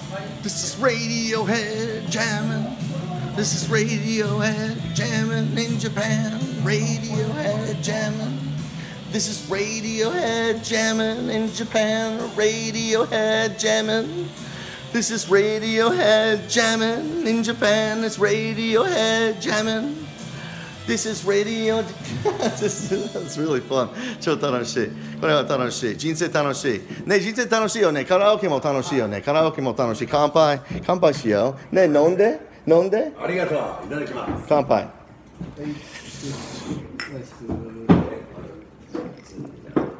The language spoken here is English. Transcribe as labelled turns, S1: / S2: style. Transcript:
S1: This is Radiohead jamming. This is Radiohead jamming in Japan. Radiohead jamming. This is Radiohead jamming in Japan. Radiohead jamming. This is Radiohead jamming in Japan. It's Radiohead jamming. This is radio. That's really fun. 超楽しい。これは楽しい。人生楽しい。ね、人生楽しいよね。カラオケも楽しいよね。カラオケも楽しい。乾杯。乾杯しよう。ね、飲んで。飲んで。
S2: ありがとう。いただきます。
S1: 乾杯。